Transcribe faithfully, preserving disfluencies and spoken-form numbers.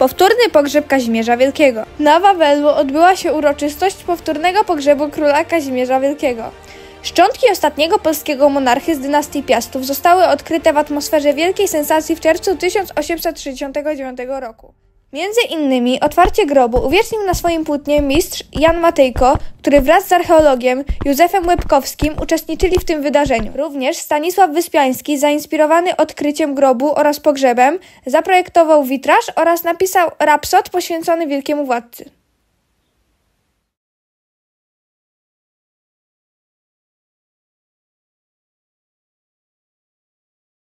Powtórny pogrzeb Kazimierza Wielkiego. Na Wawelu odbyła się uroczystość powtórnego pogrzebu króla Kazimierza Wielkiego. Szczątki ostatniego polskiego monarchy z dynastii Piastów zostały odkryte w atmosferze wielkiej sensacji w czerwcu tysiąc osiemset sześćdziesiątego dziewiątego roku. Między innymi otwarcie grobu uwiecznił na swoim płótnie mistrz Jan Matejko, który wraz z archeologiem Józefem Łebkowskim uczestniczyli w tym wydarzeniu. Również Stanisław Wyspiański, zainspirowany odkryciem grobu oraz pogrzebem, zaprojektował witraż oraz napisał rapsod poświęcony wielkiemu władcy.